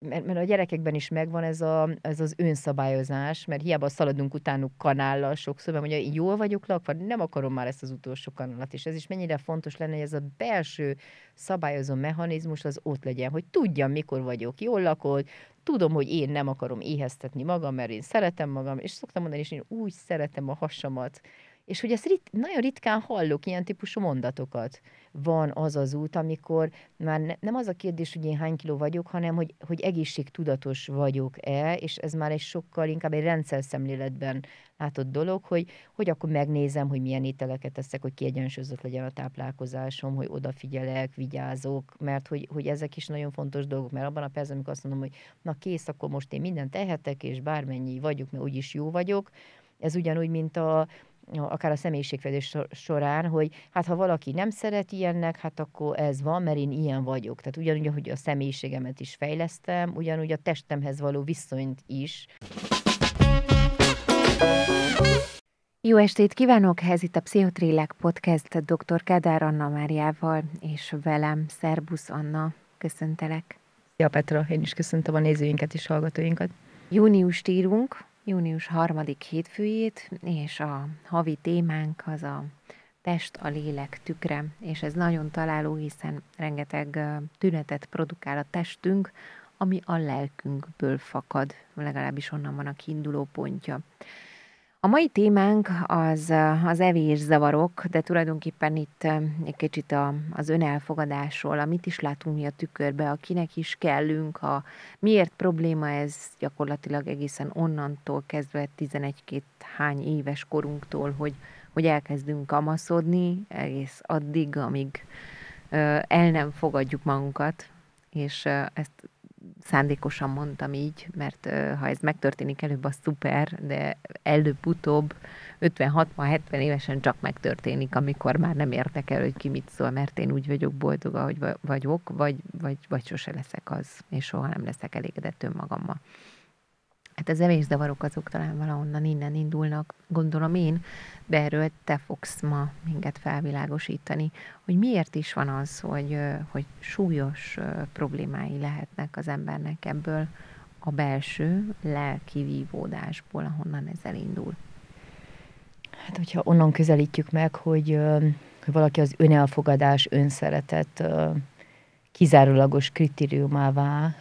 mert a gyerekekben is megvan ez az önszabályozás, mert hiába szaladunk utánuk kanállal sokszor, mert mondja, jól vagyok lakva, nem akarom már ezt az utolsó kanalat, és ez is mennyire fontos lenne, hogy ez a belső szabályozó mechanizmus az ott legyen, hogy tudjam, mikor vagyok jól lakott, tudom, hogy én nem akarom éheztetni magam, mert én szeretem magam, és szoktam mondani, és én úgy szeretem a hasamat, és hogy ezt nagyon ritkán hallok ilyen típusú mondatokat. Van az az út, amikor már nem az a kérdés, hogy én hány kiló vagyok, hanem hogy egészségtudatos vagyok-e, és ez már egy sokkal inkább egy rendszerszemléletben látott dolog, hogy akkor megnézem, hogy milyen ételeket eszek, hogy kiegyensúlyozott legyen a táplálkozásom, hogy odafigyelek, vigyázok, mert hogy ezek is nagyon fontos dolgok, mert abban a percben, amikor azt mondom, hogy na kész, akkor most én mindent tehetek, és bármennyi vagyok, mert úgyis jó vagyok, ez ugyanúgy, mint akár a személyiségfejlődés során, hogy hát ha valaki nem szeret ilyennek, hát akkor ez van, mert én ilyen vagyok. Tehát ugyanúgy, ahogy a személyiségemet is fejlesztem, ugyanúgy a testemhez való viszonyt is. Jó estét kívánok! Ez itt a Pszichotrillák Podcast dr. Kádár Anna Máriával és velem. Szerbusz Anna, köszöntelek! Szia Petra, én is köszöntöm a nézőinket és hallgatóinkat. Júniust írunk, június 3. hétfőjét, és a havi témánk az a test a lélek tükre, és ez nagyon találó, hiszen rengeteg tünetet produkál a testünk, ami a lelkünkből fakad, legalábbis onnan van a kiinduló pontja. A mai témánk az evészavarok, de tulajdonképpen itt egy kicsit az önelfogadásról, amit is látunk mi a tükörbe, akinek is kellünk, miért probléma ez gyakorlatilag egészen onnantól kezdve 11-2 hány éves korunktól, hogy elkezdünk kamaszodni, egész addig, amíg el nem fogadjuk magunkat, és ezt szándékosan mondtam így, mert ha ez megtörténik előbb, az szuper, de előbb-utóbb 50-60-70 évesen csak megtörténik, amikor már nem érdekel, hogy ki mit szól, mert én úgy vagyok boldog, ahogy vagyok, vagy sose leszek az, és soha nem leszek elégedett önmagammal. Hát az evészavarok azok talán valahonnan innen indulnak, gondolom én, de erről te fogsz ma minket felvilágosítani, hogy miért is van az, hogy súlyos problémái lehetnek az embernek ebből a belső lelki vívódásból, ahonnan ez elindul. Hát, hogyha onnan közelítjük meg, hogy valaki az önelfogadás, önszeretet kizárólagos kritériumává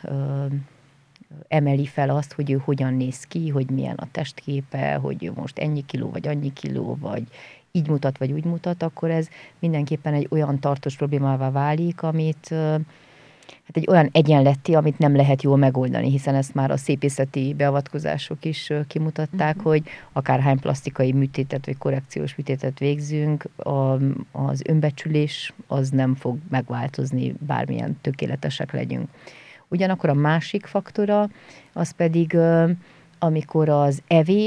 emeli fel azt, hogy ő hogyan néz ki, hogy milyen a testképe, hogy ő most ennyi kiló, vagy annyi kiló, vagy így mutat, vagy úgy mutat, akkor ez mindenképpen egy olyan tartós problémává válik, amit hát egy olyan egyenletti, amit nem lehet jól megoldani, hiszen ezt már a szépészeti beavatkozások is kimutatták, hogy akárhány plasztikai műtétet, vagy korrekciós műtétet végzünk, az önbecsülés az nem fog megváltozni, bármilyen tökéletesek legyünk. Ugyanakkor a másik faktora, az pedig, amikor az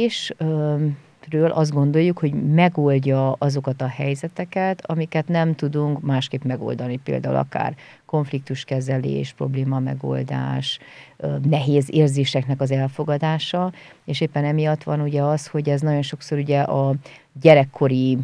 evésről azt gondoljuk, hogy megoldja azokat a helyzeteket, amiket nem tudunk másképp megoldani, például akár konfliktuskezelés, probléma megoldás, nehéz érzéseknek az elfogadása, és éppen emiatt van ugye az, hogy ez nagyon sokszor ugye a gyerekkori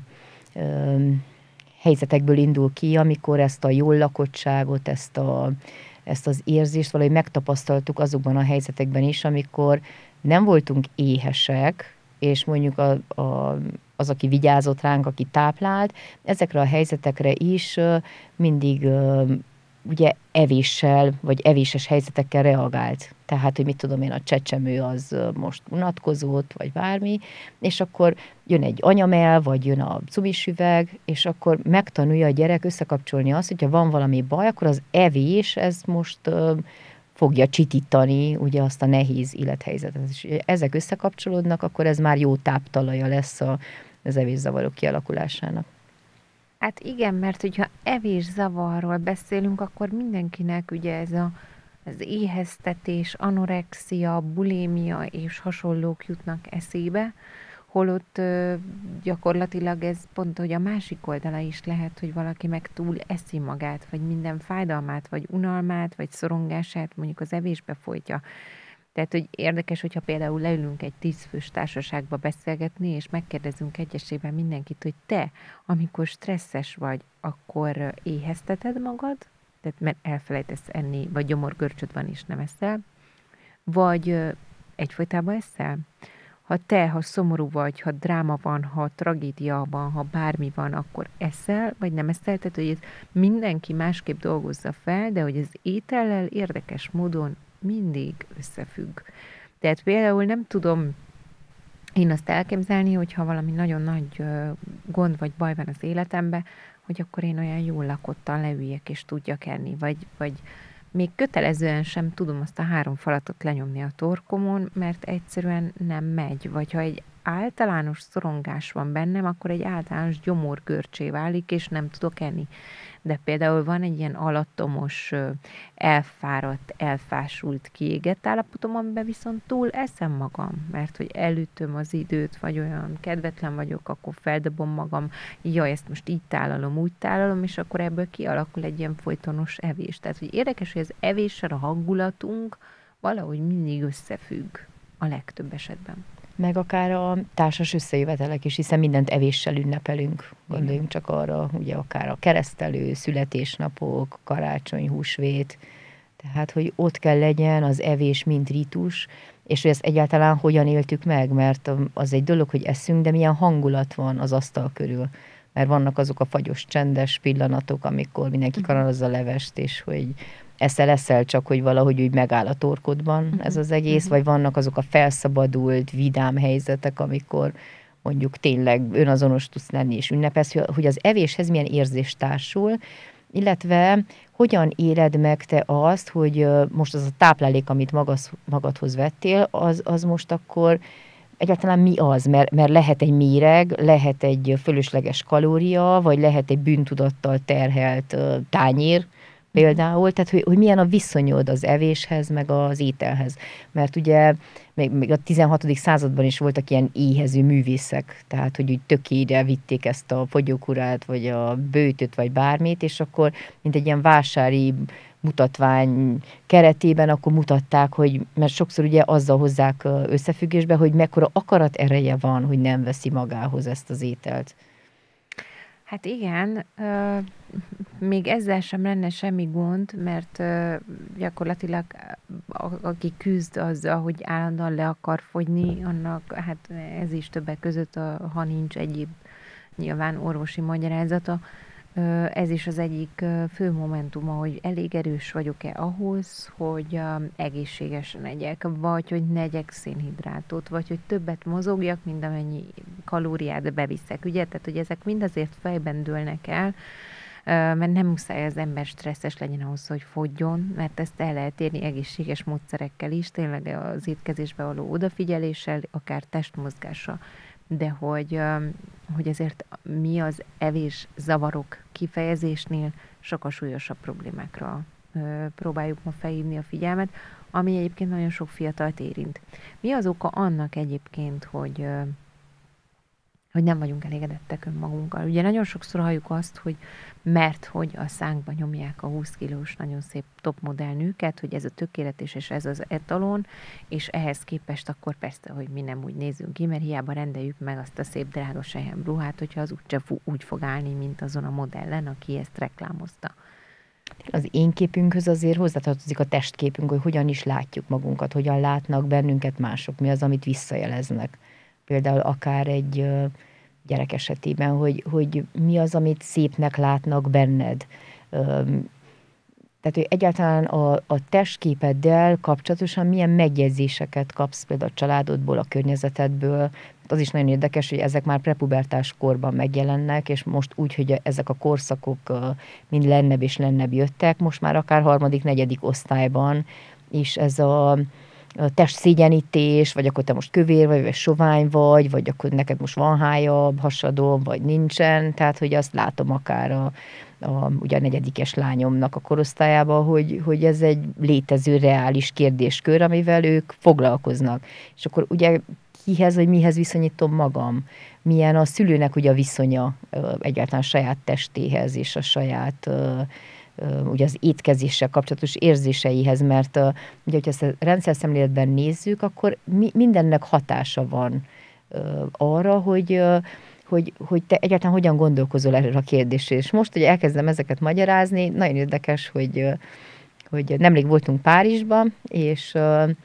helyzetekből indul ki, amikor ezt a jól lakottságot, ezt az érzést valahogy megtapasztaltuk azokban a helyzetekben is, amikor nem voltunk éhesek, és mondjuk az, aki vigyázott ránk, aki táplált, ezekre a helyzetekre is mindig ugye evéssel, vagy evéses helyzetekkel reagált. Tehát, hogy mit tudom én, a csecsemő az most unatkozott, vagy bármi, és akkor jön egy anyamell, vagy jön a cumis üveg, és akkor megtanulja a gyerek összekapcsolni azt, hogyha van valami baj, akkor az evés, ez most fogja csitítani ugye azt a nehéz élethelyzetet. És ezek összekapcsolódnak, akkor ez már jó táptalaja lesz az evészavarok kialakulásának. Hát igen, mert hogyha evészavarról beszélünk, akkor mindenkinek ugye az éheztetés, anorexia, bulimia és hasonlók jutnak eszébe, holott gyakorlatilag ez pont, hogy a másik oldala is lehet, hogy valaki meg túl eszi magát, vagy minden fájdalmát, vagy unalmát, vagy szorongását mondjuk az evésbe folytja. Tehát, hogy érdekes, hogyha például leülünk egy 10 fős társaságba beszélgetni, és megkérdezünk egyesével mindenkit, hogy te, amikor stresszes vagy, akkor éhezteted magad, tehát mert elfelejtesz enni, vagy gyomorgörcsöd van és nem eszel, vagy egyfolytában eszel? Ha szomorú vagy, ha dráma van, ha tragédia van, ha bármi van, akkor eszel, vagy nem eszel? Tehát, hogy ez mindenki másképp dolgozza fel, de hogy az étellel érdekes módon mindig összefügg. Tehát például nem tudom én azt elképzelni, hogyha valami nagyon nagy gond vagy baj van az életemben, hogy akkor én olyan jól lakottan leüljek és tudjak enni, vagy még kötelezően sem tudom azt a 3 falatot lenyomni a torkomon, mert egyszerűen nem megy. Vagy ha egy általános szorongás van bennem, akkor egy általános gyomorgörcsé válik, és nem tudok enni. De például van egy ilyen alattomos, elfáradt, elfásult, kiégett állapotom, amiben viszont túl eszem magam, mert hogy elütöm az időt, vagy olyan kedvetlen vagyok, akkor feldobom magam, jaj, ezt most így tálalom, úgy tálalom, és akkor ebből kialakul egy ilyen folytonos evés. Tehát, hogy érdekes, hogy az evéssel a hangulatunk valahogy mindig összefügg a legtöbb esetben. Meg akár a társas összejövetelek is, hiszen mindent evéssel ünnepelünk. Gondoljunk csak arra, ugye akár a keresztelő, születésnapok, karácsony, húsvét. Tehát, hogy ott kell legyen az evés, mint ritus, és hogy ezt egyáltalán hogyan éltük meg, mert az egy dolog, hogy eszünk, de milyen hangulat van az asztal körül. Mert vannak azok a fagyos, csendes pillanatok, amikor mindenki kanalazza a levest, és hogy eszel, csak hogy valahogy úgy megáll a torkodban ez az egész, vagy vannak azok a felszabadult, vidám helyzetek, amikor mondjuk tényleg önazonos tudsz lenni és ünnepelsz, hogy az evéshez milyen érzés társul, illetve hogyan éled meg te azt, hogy most az a táplálék, amit magadhoz vettél, az most akkor egyáltalán mi az? Mert lehet egy méreg, lehet egy fölösleges kalória, vagy lehet egy bűntudattal terhelt tányér, például, tehát hogy milyen a viszonyod az evéshez, meg az ételhez. Mert ugye még a 16. században is voltak ilyen éhező művészek, tehát hogy úgy tökére vitték ezt a fogyókurát, vagy a bőtöt, vagy bármit, és akkor mint egy ilyen vásári mutatvány keretében akkor mutatták, hogy, mert sokszor ugye azzal hozzák összefüggésbe, hogy mekkora akarat ereje van, hogy nem veszi magához ezt az ételt. Hát igen, még ezzel sem lenne semmi gond, mert gyakorlatilag aki küzd azzal, hogy állandóan le akar fogyni, annak hát ez is többek között, ha nincs egyéb nyilván orvosi magyarázata, ez is az egyik fő momentuma, hogy elég erős vagyok-e ahhoz, hogy egészségesen egyek, vagy hogy ne egyek szénhidrátot, vagy hogy többet mozogjak, mint amennyi kalóriát beviszek, ugye? Tehát, hogy ezek mind azért fejben dőlnek el, mert nem muszáj az ember stresszes legyen ahhoz, hogy fogjon, mert ezt el lehet érni egészséges módszerekkel is, tényleg az étkezésbe való odafigyeléssel, akár testmozgással, de hogy ezért mi az evés zavarok kifejezésnél sokkal súlyosabb problémákra próbáljuk ma felhívni a figyelmet, ami egyébként nagyon sok fiatalt érint. Mi az oka annak egyébként, hogy nem vagyunk elégedettek önmagunkkal? Ugye nagyon sokszor halljuk azt, hogy mert hogy a szánkba nyomják a 20 kilós nagyon szép topmodell nőket, hogy ez a tökéletes és ez az etalon, és ehhez képest akkor persze, hogy mi nem úgy nézünk ki, mert hiába rendeljük meg azt a szép drága sejem ruhát, hogyha az úgyse úgy fog állni, mint azon a modellen, aki ezt reklámozta. Az én képünkhöz azért hozzátartozik a testképünk, hogy hogyan is látjuk magunkat, hogyan látnak bennünket mások, mi az, amit visszajeleznek. Például akár egy gyerek esetében, hogy mi az, amit szépnek látnak benned. Tehát, hogy egyáltalán a testképeddel kapcsolatosan milyen megjegyzéseket kapsz például a családodból, a környezetedből. Az is nagyon érdekes, hogy ezek már prepubertás korban megjelennek, és most úgy, hogy ezek a korszakok mind lennebb és lennebb jöttek, most már akár 3., 4. osztályban is ez a testszégyenítés, vagy akkor te most kövér vagy sovány vagy akkor neked most van hájabb, hasadó, vagy nincsen, tehát hogy azt látom akár ugye a 4. lányomnak a korosztályában, hogy ez egy létező reális kérdéskör, amivel ők foglalkoznak. És akkor ugye kihez vagy mihez viszonyítom magam? Milyen a szülőnek ugye a viszonya egyáltalán a saját testéhez és a saját ugye az étkezéssel kapcsolatos érzéseihez, mert ugye, hogyha ezt a rendszerszemléletben nézzük, akkor mindennek hatása van arra, hogy te egyáltalán hogyan gondolkozol erről a kérdésről. És most, hogy elkezdem ezeket magyarázni, nagyon érdekes, hogy nemrég voltunk Párizsban, és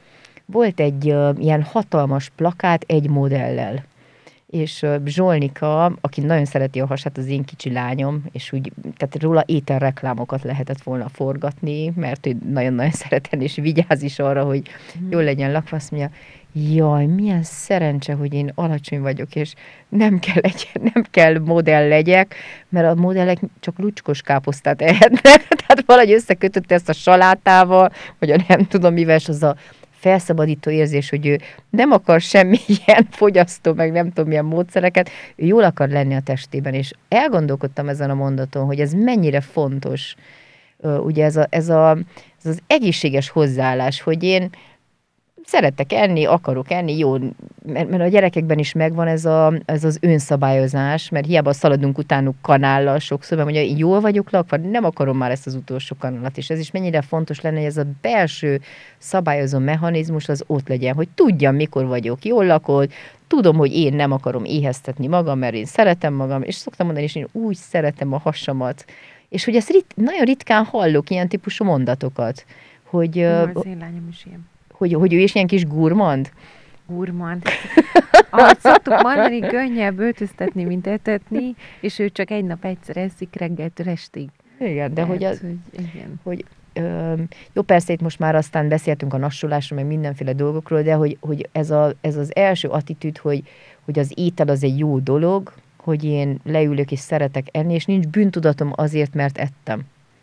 volt egy ilyen hatalmas plakát egy modellel. És Zsolnika, aki nagyon szereti a hasát, az én kicsi lányom, és úgy, tehát róla ételreklámokat lehetett volna forgatni, mert ő nagyon-nagyon szereteni, és vigyáz is arra, hogy jól legyen lakva, azt mondja, jaj, milyen szerencse, hogy én alacsony vagyok, és nem kell modell legyek, mert a modellek csak lucskos káposztát ehetnek, tehát valahogy összekötötte ezt a salátával, vagy a nem tudom mivel, és az a felszabadító érzés, hogy ő nem akar semmilyen fogyasztó, meg nem tudom milyen módszereket, ő jól akar lenni a testében, és elgondolkodtam ezen a mondaton, hogy ez mennyire fontos, ugye ez az egészséges hozzáállás, hogy én szeretek enni, akarok enni, jó, mert a gyerekekben is megvan ez az önszabályozás, mert hiába szaladunk utánuk kanállal sokszor, mert mondja, jól vagyok lakva, nem akarom már ezt az utolsó kanalat, és ez is mennyire fontos lenne, hogy ez a belső szabályozó mechanizmus az ott legyen, hogy tudjam, mikor vagyok jól lakott, tudom, hogy én nem akarom éheztetni magam, mert én szeretem magam, és szoktam mondani, és én úgy szeretem a hasamat, és hogy ezt nagyon ritkán hallok ilyen típusú mondatokat, hogy... Az én lányom is ilyen. Hogy ő is ilyen kis gurmand? Gurmand. Ahogy szoktuk mondani, könnyebb öltöztetni, mint etetni, és ő csak egy nap egyszer eszik reggeltől estig. Igen, de Tehát, hogy jó, persze itt most már aztán beszéltünk a nassolásról, meg mindenféle dolgokról, de hogy ez az első attitűd, hogy az étel az egy jó dolog, hogy én leülök és szeretek enni, és nincs bűntudatom azért, mert ettem.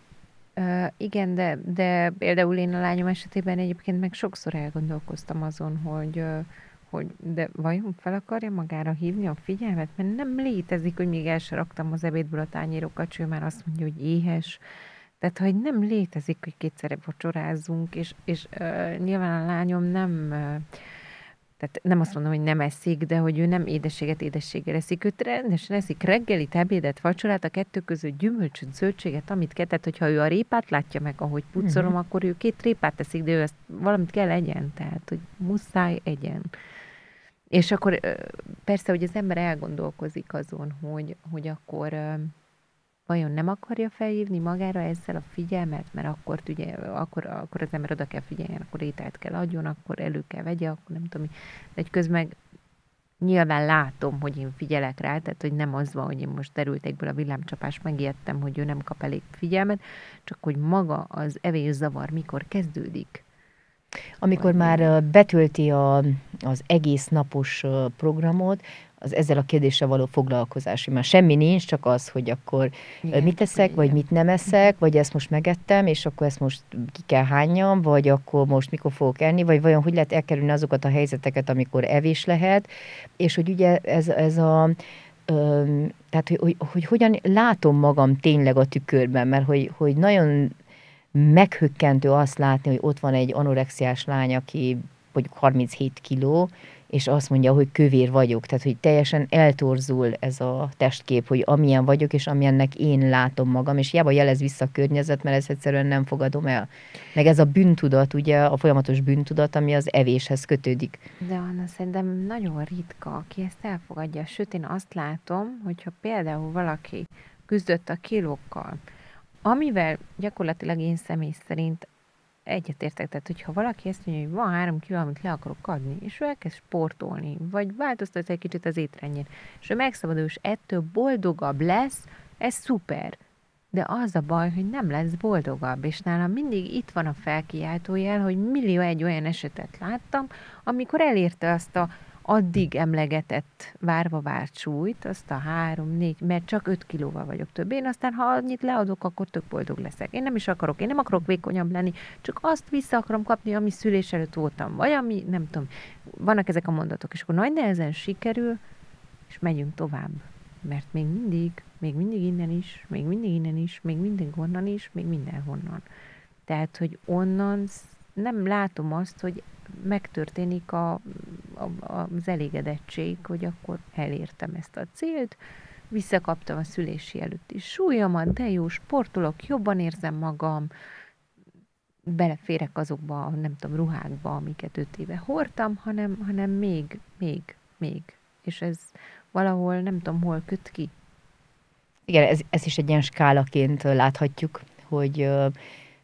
Igen, de például én a lányom esetében egyébként meg sokszor elgondolkoztam azon, hogy de vajon fel akarja magára hívni a figyelmet? Mert nem létezik, hogy még el sem raktam az ebédből a tányérokat, ő már azt mondja, hogy éhes. Tehát, hogy nem létezik, hogy kétszerre vacsorázzunk, és nyilván a lányom nem... Tehát nem azt mondom, hogy nem eszik, de hogy ő nem édességgel eszik. Őt rendesen eszik reggelit, ebédet, vacsorát, a kettő között gyümölcsöt, zöldséget, amit kell. Tehát, hogyha ő a répát látja meg, ahogy pucolom, akkor ő 2 répát eszik, de ő ezt valamit kell egyen. Tehát, hogy muszáj egyen. És akkor persze, hogy az ember elgondolkozik azon, hogy akkor vajon nem akarja felhívni magára ezzel a figyelmet, mert akkor, ugye, akkor az ember oda kell figyeljen, akkor ételt kell adjon, akkor elő kell vegye, akkor nem tudom mi. De egy közben nyilván látom, hogy én figyelek rá, tehát hogy nem az van, hogy én most derültékből a villámcsapás megijedtem, hogy ő nem kap elég figyelmet, csak hogy maga az evészavar mikor kezdődik. Amikor már betölti az egész napos programot, az ezzel a kérdéssel való foglalkozás. Már semmi nincs, csak az, hogy akkor igen, mit eszek, vagy mit nem eszek, vagy ezt most megettem, és akkor ezt most ki kell hányjam, vagy akkor most mikor fogok enni, vagy vajon hogy lehet elkerülni azokat a helyzeteket, amikor evés lehet, és hogy ugye ez a tehát, hogy hogyan látom magam tényleg a tükörben, mert hogy nagyon meghökkentő azt látni, hogy ott van egy anorexiás lány, aki mondjuk 37 kiló, és azt mondja, hogy kövér vagyok. Tehát, hogy teljesen eltorzul ez a testkép, hogy amilyen vagyok, és amilyennek én látom magam, és hiába jelez vissza a környezet, mert ezt egyszerűen nem fogadom el. Meg ez a bűntudat, ugye, a folyamatos bűntudat, ami az evéshez kötődik. De Anna, szerintem nagyon ritka, aki ezt elfogadja. Sőt, én azt látom, hogyha például valaki küzdött a kilókkal, amivel gyakorlatilag én személy szerint egyetértek, tehát hogyha valaki ezt mondja, hogy van 3 kiló, amit le akarok adni, és ő elkezd sportolni, vagy változtat egy kicsit az étrendjén, és ő megszabadul, és ettől boldogabb lesz, ez szuper. De az a baj, hogy nem lesz boldogabb, és nálam mindig itt van a felkiáltójel, hogy millió egy olyan esetet láttam, amikor elérte azt a addig emlegetett várva várt súlyt, azt a 3-4, mert csak 5 kilóval vagyok több. Én aztán, ha annyit leadok, akkor tök boldog leszek. Én nem akarok vékonyabb lenni, csak azt vissza akarom kapni, ami szülés előtt voltam. Vagy ami, nem tudom, vannak ezek a mondatok, és akkor nagy nehezen sikerül, és megyünk tovább. Mert még mindig innen is, még mindig onnan is, még mindenhonnan. Tehát, hogy onnan nem látom azt, hogy megtörténik az elégedettség, hogy akkor elértem ezt a célt, visszakaptam a szülési előtti súlyomat, de jó, sportolok, jobban érzem magam, beleférek azokba, nem tudom, ruhákba, amiket 5 éve hordtam, hanem még. És ez valahol nem tudom, hol köt ki. Igen, ez is egy ilyen skálaként láthatjuk, hogy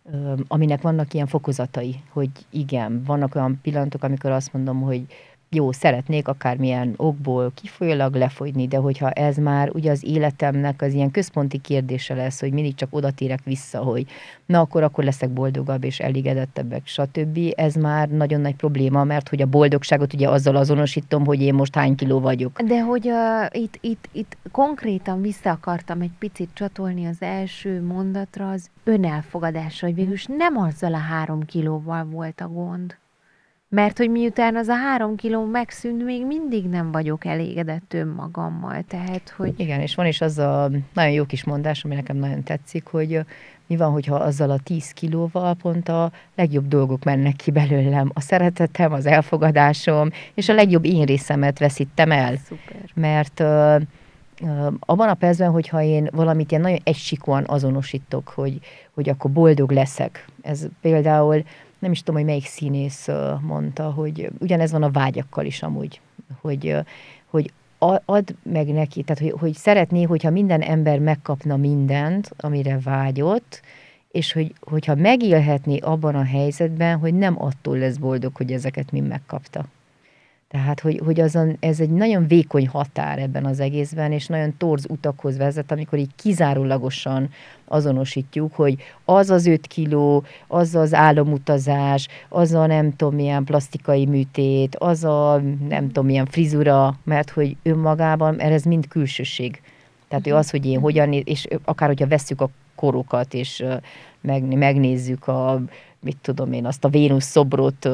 aminek vannak ilyen fokozatai, hogy igen, vannak olyan pillanatok, amikor azt mondom, hogy jó, szeretnék akármilyen okból kifolyólag lefogyni, de hogyha ez már ugye az életemnek az ilyen központi kérdése lesz, hogy mindig csak oda térek vissza, hogy na akkor leszek boldogabb és elégedettebbek, stb. Ez már nagyon nagy probléma, mert hogy a boldogságot ugye azzal azonosítom, hogy én most hány kiló vagyok. De hogy itt konkrétan vissza akartam egy picit csatolni az első mondatra, az önelfogadásra, hogy végülis nem azzal a 3 kilóval volt a gond. Mert hogy miután az a 3 kiló megszűnt, még mindig nem vagyok elégedett önmagammal. Tehát, hogy... Igen, és van is az a nagyon jó kis mondás, ami nekem nagyon tetszik, hogy mi van, hogyha azzal a 10 kilóval pont a legjobb dolgok mennek ki belőlem. A szeretetem, az elfogadásom, és a legjobb én részemet veszítem el. Szuper. Mert abban a percben, hogyha én valamit ilyen nagyon egysikúan azonosítok, hogy akkor boldog leszek. Ez például, nem is tudom, hogy melyik színész mondta, hogy ugyanez van a vágyakkal is amúgy, hogy add meg neki, tehát hogy szeretné, hogyha minden ember megkapna mindent, amire vágyott, és hogyha megélhetné abban a helyzetben, hogy nem attól lesz boldog, hogy ezeket mind megkapta. Tehát, hogy ez egy nagyon vékony határ ebben az egészben, és nagyon torz utakhoz vezet, amikor így kizárólagosan azonosítjuk, hogy az az 5 kiló, az az álomutazás, az a nem tudom milyen plastikai műtét, az a nem tudom milyen frizura, mert hogy önmagában, mert ez mind külsőség. Tehát az, hogy én hogyan, és akár hogyha vesszük a korokat, és megnézzük mit tudom én, azt a Vénusz szobrot,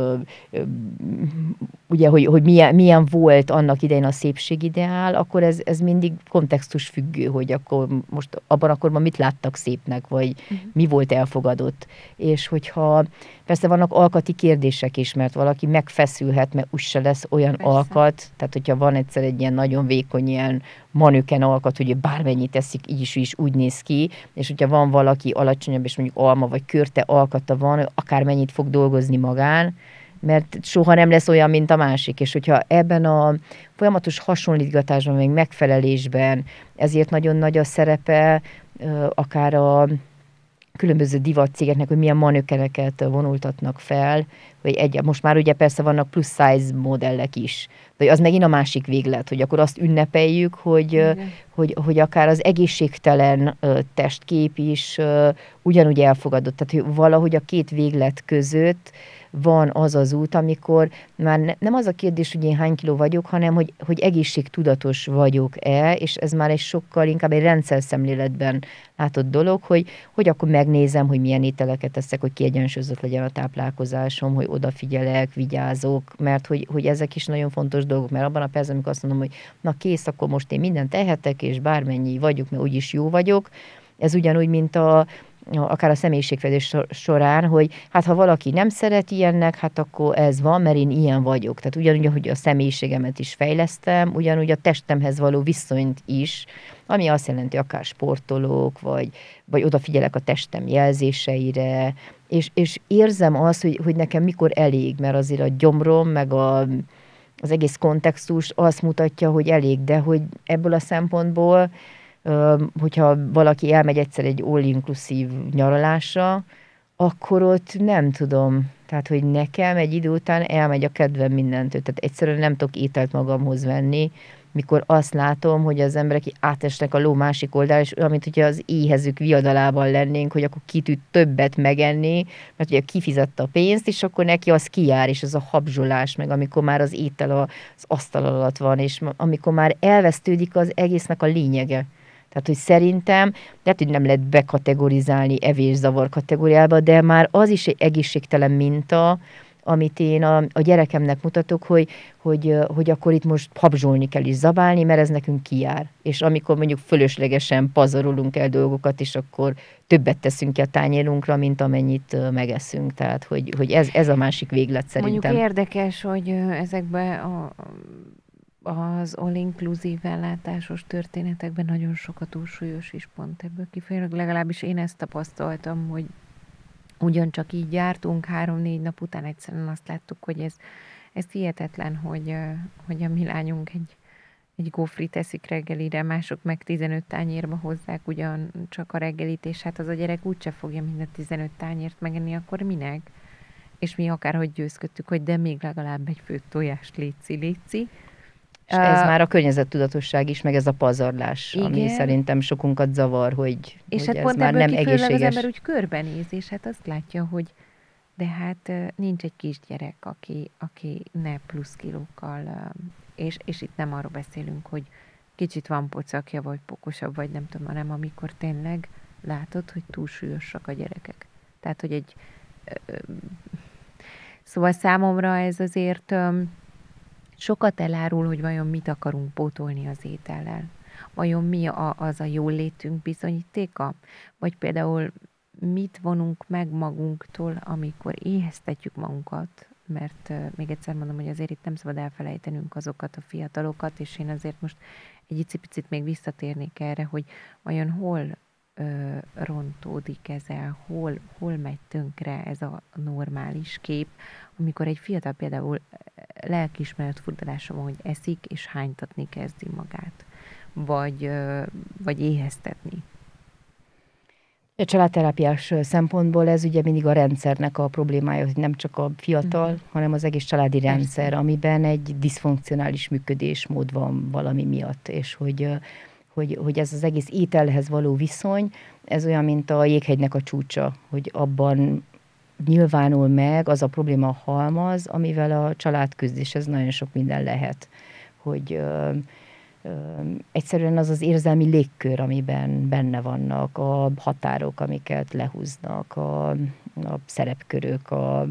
ugye, hogy milyen volt annak idején a szépségideál, akkor ez mindig kontextus függő, hogy akkor most abban a korban mit láttak szépnek, vagy mi volt elfogadott. És hogyha persze vannak alkati kérdések is, mert valaki megfeszülhet, mert úgyse lesz olyan alkat, tehát hogyha van egyszer egy ilyen nagyon vékony ilyen manöken alkat, hogy bármennyit teszik, így is úgy néz ki, és hogyha van valaki alacsonyabb, és mondjuk alma vagy körte alkata van, akármennyit fog dolgozni magán, mert soha nem lesz olyan, mint a másik. És hogyha ebben a folyamatos hasonlítgatásban, meg megfelelésben, ezért nagyon nagy a szerepe akár a különböző divatcégeknek, hogy milyen manökeneket vonultatnak fel, hogy most már ugye persze vannak plusz size modellek is, de az megint a másik véglet, hogy akkor azt ünnepeljük, hogy akár az egészségtelen testkép is ugyanúgy elfogadott. Tehát hogy valahogy a két véglet között van az az út, amikor már nem az a kérdés, hogy én hány kiló vagyok, hanem hogy egészségtudatos vagyok-e, és ez már egy sokkal inkább egy rendszerszemléletben látott dolog, hogy akkor megnézem, hogy milyen ételeket eszek, hogy kiegyensúlyozott legyen a táplálkozásom, hogy odafigyelek, vigyázok, mert hogy ezek is nagyon fontos dolgok, mert abban a percben, amikor azt mondom, hogy na kész, akkor most én mindent tehetek, és bármennyi vagyok, mert úgyis jó vagyok, ez ugyanúgy, mint akár a személyiségfejlődés során, hogy hát ha valaki nem szeret ilyennek, hát akkor ez van, mert én ilyen vagyok. Tehát ugyanúgy, hogy a személyiségemet is fejlesztem, ugyanúgy a testemhez való viszonyt is, ami azt jelenti, akár sportolók, vagy odafigyelek a testem jelzéseire, és érzem azt, hogy nekem mikor elég, mert azért a gyomrom, meg az egész kontextus azt mutatja, hogy elég, de hogy ebből a szempontból hogyha valaki elmegy egyszer egy all-inclusive nyaralásra, akkor ott nem tudom, tehát, hogy nekem egy idő után elmegy a kedvem mindentől. Tehát egyszerűen nem tudok ételt magamhoz venni, mikor azt látom, hogy az emberek átesnek a ló másik oldalra, és olyan, mint hogyha az éhezők viadalában lennénk, hogy akkor ki tud többet megenni, mert ugye kifizette a pénzt, és akkor neki az kijár, és az a habzsolás, meg amikor már az étel az asztal alatt van, és amikor már elvesztődik az egésznek a lényege. Tehát, hogy szerintem, lehet, hogy nem lehet bekategorizálni evészavar kategóriába, de már az is egy egészségtelen minta, amit én a gyerekemnek mutatok, hogy akkor itt most habzsolni kell is zabálni, mert ez nekünk kijár. És amikor mondjuk fölöslegesen pazarolunk el dolgokat, és akkor többet teszünk ki a tányérunkra, mint amennyit megeszünk. Tehát, hogy ez a másik véglet szerintem. Mondjuk érdekes, hogy ezekben az all-inclusive ellátásos történetekben nagyon sok a túlsúlyos is pont ebből kifolyólag. Legalábbis én ezt tapasztaltam, hogy ugyancsak így jártunk, 3-4 nap után egyszerűen azt láttuk, hogy ez hihetetlen, hogy a mi lányunk egy gófrit eszik reggelire, mások meg 15 tányérba hozzák ugyan csak a reggelit, és hát az a gyerek úgyse fogja minden 15 tányért megenni, akkor minek? És mi akárhogy győzködtük, hogy de még legalább egy fő tojást léci. És ez már a környezettudatosság is, meg ez a pazarlás, ami Igen, szerintem sokunkat zavar, hogy és hát ez pont már ebből nem kifolyólag az egészséges. ember úgy körbenéz, és hát azt látja, hogy de hát nincs egy kisgyerek, aki ne plusz kilókkal, és itt nem arról beszélünk, hogy kicsit van pocakja, vagy pokosabb, vagy nem tudom, hanem amikor tényleg látod, hogy túlsúlyosak a gyerekek. Tehát, hogy egy... Szóval számomra ez azért sokat elárul, hogy vajon mit akarunk pótolni az étellel. Vajon mi az a jól létünk bizonyítéka? Vagy például mit vonunk meg magunktól, amikor éheztetjük magunkat, mert még egyszer mondom, hogy azért itt nem szabad elfelejtenünk azokat a fiatalokat, és én azért most egy icipicit még visszatérnék erre, hogy vajon hol rontódik ez el, hol megy tönkre ez a normális kép, amikor egy fiatal például lelkiismeret furdalása van, hogy eszik és hánytatni kezdi magát, vagy éheztetni. A családterápiás szempontból ez ugye mindig a rendszernek a problémája, hogy nem csak a fiatal, hanem az egész családi rendszer, amiben egy diszfunkcionális működésmód van valami miatt, és hogy ez az egész ételhez való viszony, ez olyan, mint a jéghegynek a csúcsa, hogy abban nyilvánul meg az a probléma halmaz, amivel a család küzd, és ez nagyon sok minden lehet, hogy egyszerűen az az érzelmi légkör, amiben benne vannak a határok, amiket lehúznak, a szerepkörök,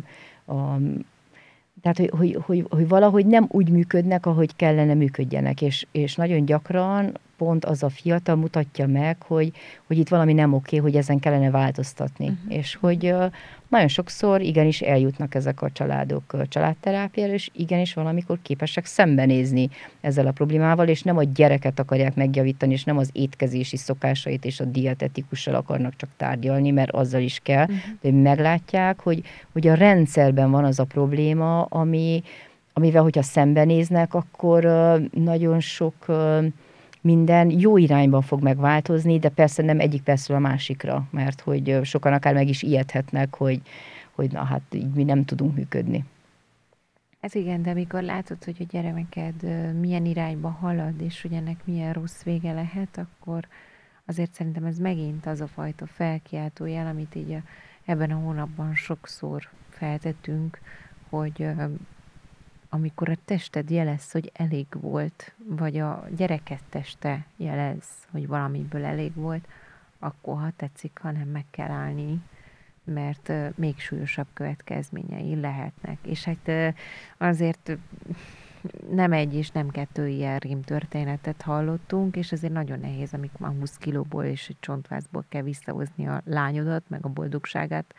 tehát, hogy valahogy nem úgy működnek, ahogy kellene működjenek, és nagyon gyakran pont az a fiatal mutatja meg, hogy itt valami nem oké, hogy ezen kellene változtatni. És hogy nagyon sokszor igenis eljutnak ezek a családok családterápiára, és igenis valamikor képesek szembenézni ezzel a problémával, és nem a gyereket akarják megjavítani, és nem az étkezési szokásait és a dietetikussal akarnak csak tárgyalni, mert azzal is kell, de meglátják, hogy a rendszerben van az a probléma, amivel, hogyha szembenéznek, akkor nagyon sok minden jó irányban fog megváltozni, de persze nem egyik percről a másikra, mert hogy sokan akár meg is ijedhetnek, hogy na hát így mi nem tudunk működni. Ez igen, de amikor látod, hogy a gyermeked milyen irányba halad, és hogy ennek milyen rossz vége lehet, akkor azért szerintem ez megint az a fajta felkiáltó jel, amit így ebben a hónapban sokszor feltettünk, hogy amikor a tested jelez, hogy elég volt, vagy a gyereket teste jelez, hogy valamiből elég volt, akkor ha tetszik, hanem meg kell állni, mert még súlyosabb következményei lehetnek. És hát azért nem egy és nem kettő ilyen rémtörténetet hallottunk, és azért nagyon nehéz, amikor már 20 kilóból és egy csontvázból kell visszahozni a lányodat, meg a boldogságát.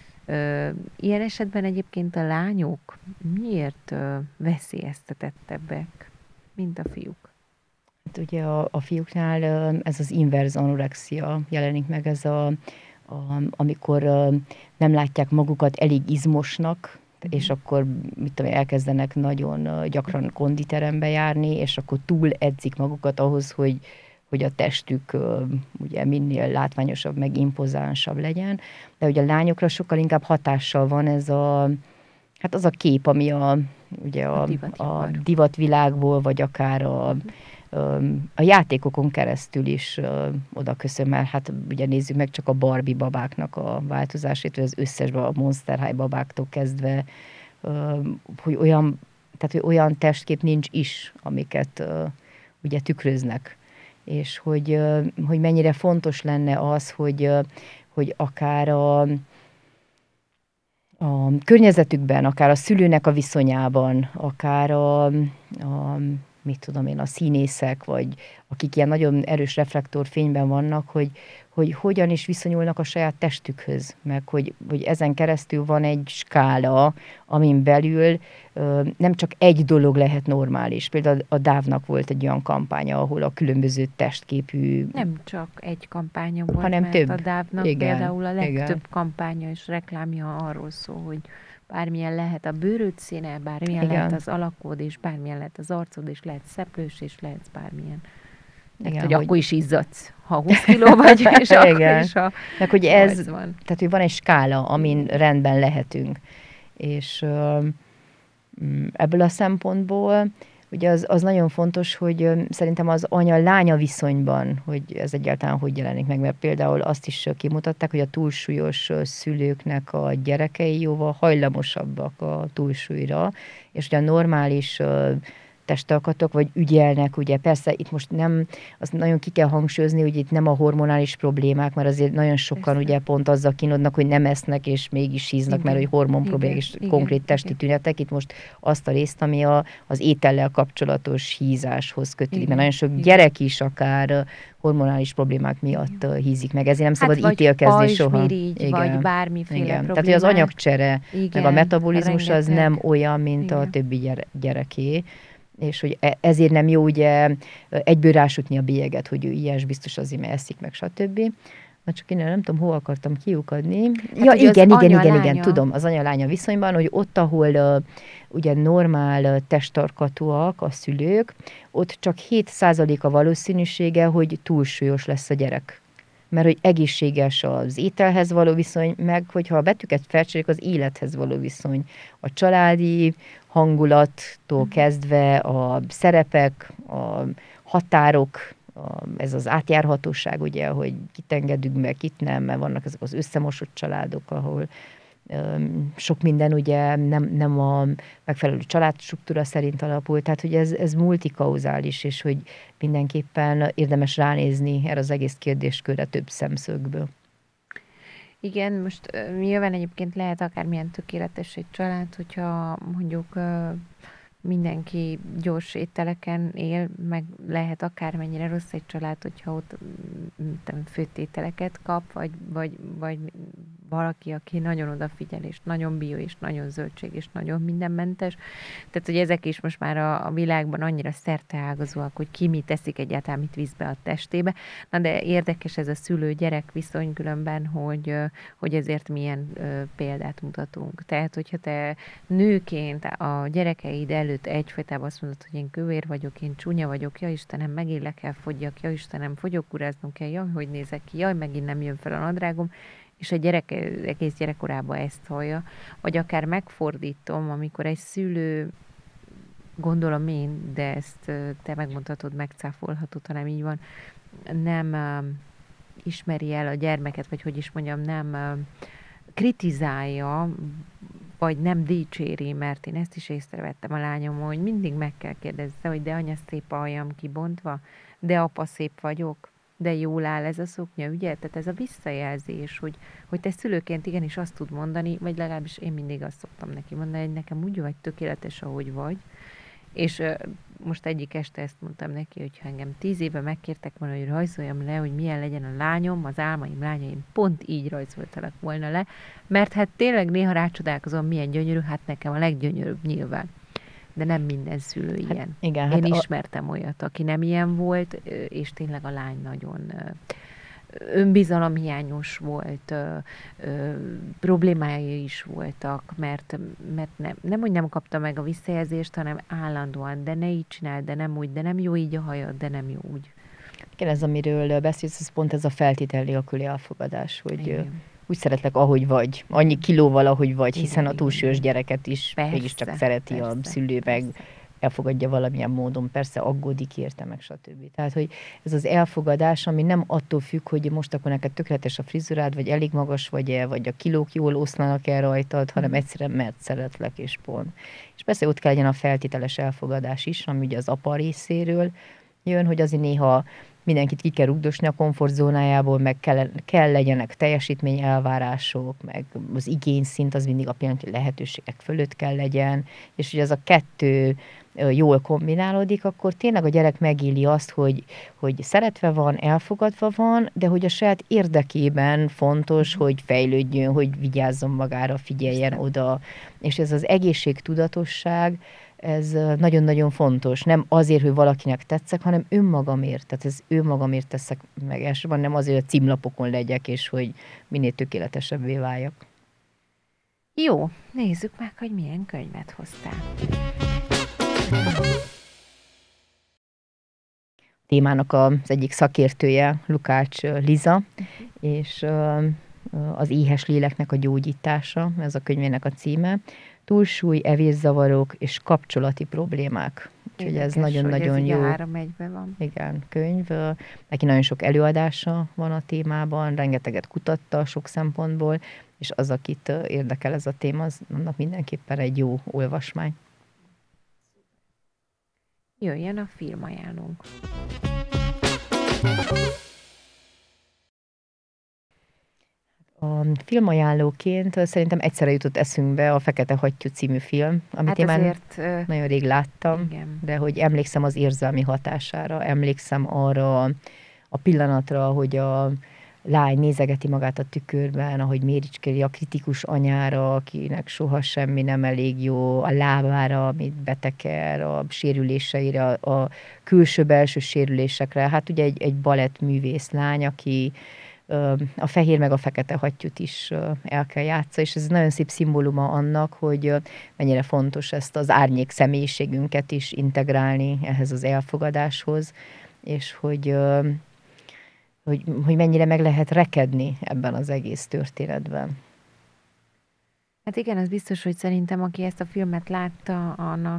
Ilyen esetben egyébként a lányok miért veszélyeztetettebbek, mint a fiúk? Hát ugye a fiúknál ez az inverz anorexia jelenik meg, ez amikor nem látják magukat elég izmosnak, és akkor mit tudom, elkezdenek nagyon gyakran konditerembe járni, és akkor túl edzik magukat ahhoz, hogy a testük ugye minél látványosabb, meg impozánsabb legyen. De ugye a lányokra sokkal inkább hatással van ez hát az a kép, ami ugye a divatvilágból, vagy akár a játékokon keresztül is oda köszön, mert hát ugye nézzük meg csak a Barbie babáknak a változását, vagy az összes a Monster High babáktól kezdve, hogy hogy olyan testkép nincs is, amiket ugye tükröznek. És hogy mennyire fontos lenne az, hogy akár a környezetükben, akár a szülőnek a viszonyában, akár mit tudom én, a színészek, vagy akik ilyen nagyon erős reflektorfényben vannak, hogy hogy hogyan is viszonyulnak a saját testükhöz, meg hogy ezen keresztül van egy skála, amin belül nem csak egy dolog lehet normális. Például a Dávnak volt egy olyan kampánya, ahol a különböző testképű... Nem csak egy kampánya volt, hanem mert több. A Dávnak Igen, például a legtöbb igen. kampánya és reklámja arról szól, hogy bármilyen lehet a bőröd színe, bármilyen Igen. lehet az alakod, és bármilyen lehet az arcod, és lehet szeplős, és lehet bármilyen. Mert Igen, hogy hogy- akkor is izzadsz, ha 20 kiló vagy, és akkor Igen. is, ha Meg hogy 8 van. tehát hogy van egy skála, amin rendben lehetünk. És ebből a szempontból ugye az nagyon fontos, hogy szerintem az anya-lánya viszonyban, hogy ez egyáltalán hogy jelenik meg, mert például azt is kimutatták, hogy a túlsúlyos szülőknek a gyerekei jóval hajlamosabbak a túlsúlyra, és ugye a normális testalkatok, vagy ügyelnek, ugye persze itt most nem, azt nagyon ki kell hangsúlyozni, hogy itt nem a hormonális problémák, mert azért nagyon sokan Persze. ugye pont azzal kínodnak, hogy nem esznek, és mégis híznak, mert Igen, hogy hormon igen, problémák és igen, konkrét testi igen. tünetek, itt most azt a részt, ami az étellel kapcsolatos hízáshoz kötődik, Igen, mert nagyon sok igen. gyerek is akár hormonális problémák miatt hízik meg, ezért nem szabad vagy ítélkezni soha. pajzsmirigy, vagy bármiféle Igen. problémák. Tehát, hogy az anyagcsere, meg a Igen, metabolizmus az rengeteg. nem olyan, mint a Igen. többi gyereké, és hogy ezért nem jó ugye egyből rásütni a bélyeget, hogy ő ilyes, biztos azért, mert eszik meg, stb. Na csak én nem tudom, hol akartam kiukadni. Ja, ugye az igen, anya-lánya. tudom, az anya-lánya viszonyban, hogy ott, ahol ugye normál testtarkatúak a szülők, ott csak 7% a valószínűsége, hogy túlsúlyos lesz a gyerek. Mert hogy egészséges az ételhez való viszony, meg hogyha a betűket felcserélik, az élethez való viszony. A családi hangulattól kezdve a szerepek, a határok, ez az átjárhatóság, ugye, hogy kit engedünk meg, kit nem, mert vannak ezek az összemosott családok, ahol sok minden ugye nem a megfelelő családstruktúra szerint alapul, tehát hogy ez multikauzális, és hogy mindenképpen érdemes ránézni erre az egész kérdéskörre több szemszögből. Igen, most nyilván egyébként lehet akármilyen tökéletes egy család, hogyha mondjuk mindenki gyors ételeken él, meg lehet akármennyire rossz egy család, hogyha ott főtt ételeket kap, vagy valaki, aki nagyon odafigyel, és nagyon bio, és nagyon zöldség, és nagyon mindenmentes. Tehát, hogy ezek is most már a világban annyira szerteágazóak, hogy ki mit teszik egyáltalán, mit visz be a testébe. Na de érdekes ez a szülő-gyerek viszony különben, hogy ezért milyen példát mutatunk. Tehát, hogyha te nőként a gyerekeid előtt egyfajtában azt mondod, hogy én kövér vagyok, én csúnya vagyok, ja Istenem, megint kell fogyjak, ja Istenem, fogyókúráznom kell, jaj, hogy nézek ki, jaj, megint nem jön fel a nadrágom, és a gyerek egész gyerekkorában ezt hallja, vagy akár megfordítom, amikor egy szülő, gondolom én, de ezt te megmondhatod, megcáfolhatod, hanem így van, nem ismeri el a gyermeket, vagy hogy is mondjam, nem kritizálja, vagy nem dicséri, mert én ezt is észrevettem a lányom, hogy mindig meg kell kérdezni, hogy de anya, szép aljam kibontva, de apa, szép vagyok, de jól áll ez a szoknya, ugye? Tehát ez a visszajelzés, hogy te szülőként igenis azt tud mondani, vagy legalábbis én mindig azt szoktam neki mondani, hogy nekem úgy vagy tökéletes, ahogy vagy, és most egyik este ezt mondtam neki, hogy engem 10 éve megkértek volna, hogy rajzoljam le, hogy milyen legyen a lányom, az álmaim lányaim pont így rajzoltalak volna le, mert hát tényleg néha rácsodálkozom, milyen gyönyörű, hát nekem a leggyönyörűbb nyilván. De nem minden szülő ilyen. Igen, Én ismertem olyat, aki nem ilyen volt, és tényleg a lány nagyon önbizalomhiányos volt, problémái is voltak, mert nem, hogy nem kapta meg a visszajelzést, hanem állandóan, de ne így csinál, de nem úgy, de nem jó így a hajad, de nem jó úgy. Igen, ez, amiről beszélsz, ez pont ez a feltétel nélküli elfogadás, hogy Igen. úgy szeretlek, ahogy vagy, annyi kilóval, ahogy vagy, hiszen Igen, a túlsúlyos igen. gyereket is mégiscsak szereti a szülő, meg elfogadja valamilyen módon, persze aggódik érte, meg stb. Tehát, hogy ez az elfogadás, ami nem attól függ, hogy most akkor neked tökéletes a frizurád, vagy elég magas vagy-e, vagy a kilók jól oszlanak el rajtad, hanem egyszerűen mert szeretlek, és pont. És persze ott kell legyen a feltételes elfogadás is, ami ugye az apa részéről jön, hogy azért néha mindenkit ki kell rugdosni a komfortzónájából, meg kell legyenek teljesítményelvárások, meg az igényszint az mindig a pillanatnyi lehetőségek fölött kell legyen, és hogy az a kettő jól kombinálódik, akkor tényleg a gyerek megéli azt, hogy szeretve van, elfogadva van, de hogy a saját érdekében fontos, hogy fejlődjön, hogy vigyázzon magára, figyeljen oda. És ez az egészségtudatosság, ez nagyon-nagyon fontos. Nem azért, hogy valakinek tetszek, hanem önmagamért. Tehát ez önmagamért teszek meg elsősorban, nem azért, hogy a címlapokon legyek, és hogy minél tökéletesebbé váljak. Jó, nézzük meg, hogy milyen könyvet hoztál. Témának az egyik szakértője Lukács Liza, és az éhes léleknek a gyógyítása, ez a könyvének a címe. Túlsúly, evészavarok és kapcsolati problémák. Úgyhogy ez nagyon-nagyon jó. 3-1-ben van. Igen, könyv. Neki nagyon sok előadása van a témában, rengeteget kutatta sok szempontból, és az, akit érdekel ez a téma, az annak mindenképpen egy jó olvasmány. Jöjjön a filmajánlónk. A filmajánlóként szerintem egyszerre jutott eszünkbe a Fekete Hattyú című film, amit én már nagyon rég láttam, igen. De hogy emlékszem az érzelmi hatására, emlékszem arra a pillanatra, hogy a lány nézegeti magát a tükörben, ahogy méricskéli a kritikus anyára, akinek soha semmi nem elég jó, a lábára, amit beteker, a sérüléseire, a külső-belső sérülésekre. Hát ugye egy balettművész lány, aki a fehér meg a fekete hattyút is el kell játszani, és ez nagyon szép szimbóluma annak, hogy mennyire fontos ezt az árnyék személyiségünket is integrálni ehhez az elfogadáshoz, és hogy mennyire meg lehet rekedni ebben az egész történetben. Hát igen, az biztos, hogy szerintem, aki ezt a filmet látta,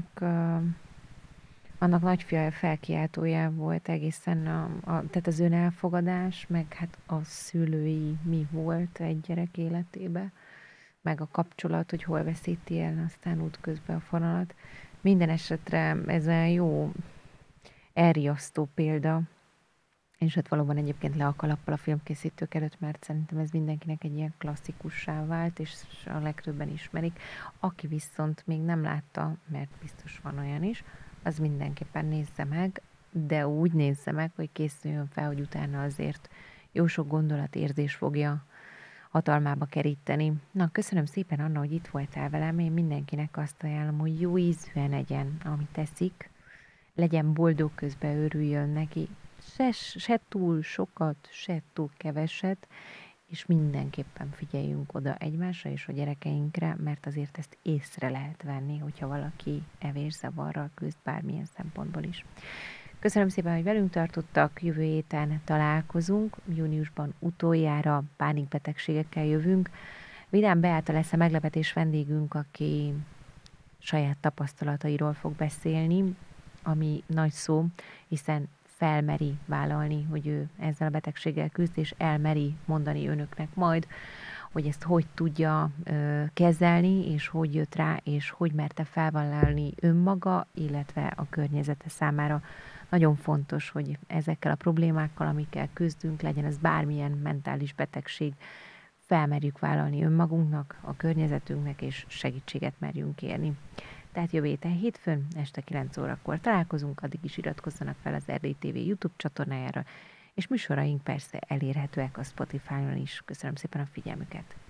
annak nagy felkiáltója volt egészen tehát az önelfogadás, meg hát a szülői mi volt egy gyerek életébe, meg a kapcsolat, hogy hol veszíti el aztán útközben a fonalat. Minden esetre ez olyan jó elriasztó példa, és hát valóban egyébként le a kalappal a filmkészítők előtt, mert szerintem ez mindenkinek egy ilyen klasszikussá vált, és a legtöbben ismerik. Aki viszont még nem látta, mert biztos van olyan is, az mindenképpen nézze meg, de úgy nézze meg, hogy készüljön fel, hogy utána azért jó sok gondolatérzés fogja hatalmába keríteni. Na, köszönöm szépen, Anna, hogy itt voltál velem. Én mindenkinek azt ajánlom, hogy jó ízűen egyen, amit teszik, legyen boldog, közben örüljön neki, se túl sokat, se túl keveset, és mindenképpen figyeljünk oda egymásra és a gyerekeinkre, mert azért ezt észre lehet venni, hogyha valaki evészavarral küzd bármilyen szempontból is. Köszönöm szépen, hogy velünk tartottak, jövő héten találkozunk, júniusban utoljára pánikbetegségekkel jövünk. Vidám Beáta lesz a meglepetés vendégünk, aki saját tapasztalatairól fog beszélni, ami nagy szó, hiszen felmeri vállalni, hogy ő ezzel a betegséggel küzd, és elmeri mondani önöknek majd, hogy ezt hogy tudja kezelni, és hogy jött rá, és hogy merte felvállalni önmaga, illetve a környezete számára. Nagyon fontos, hogy ezekkel a problémákkal, amikkel küzdünk, legyen ez bármilyen mentális betegség, felmerjük vállalni önmagunknak, a környezetünknek, és segítséget merjünk kérni. Tehát jövő héten hétfőn, este 9 órakor találkozunk, addig is iratkozzanak fel az Erdély TV YouTube csatornájára, és műsoraink persze elérhetőek a Spotify-on is. Köszönöm szépen a figyelmüket!